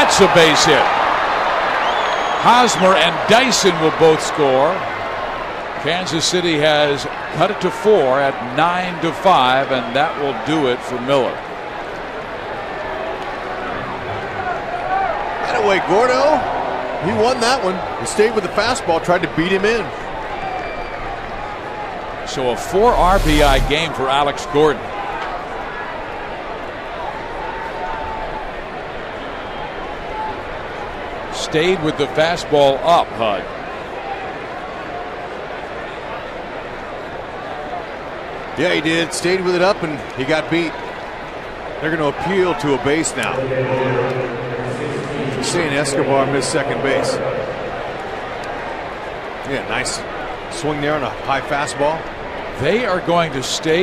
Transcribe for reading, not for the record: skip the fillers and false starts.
That's a base hit. Hosmer and Dyson will both score. Kansas City has cut it to 4 at 9-5, and that will do it for Miller. That away, Gordo. He won that one. He stayed with the fastball, tried to beat him in. So a 4 RBI game for Alex Gordon. Stayed with the fastball up, Hud. Yeah, he did. Stayed with it up, and he got beat. They're going to appeal to a base now. Saying Escobar missed second base. Yeah, nice swing there on a high fastball. They are going to stay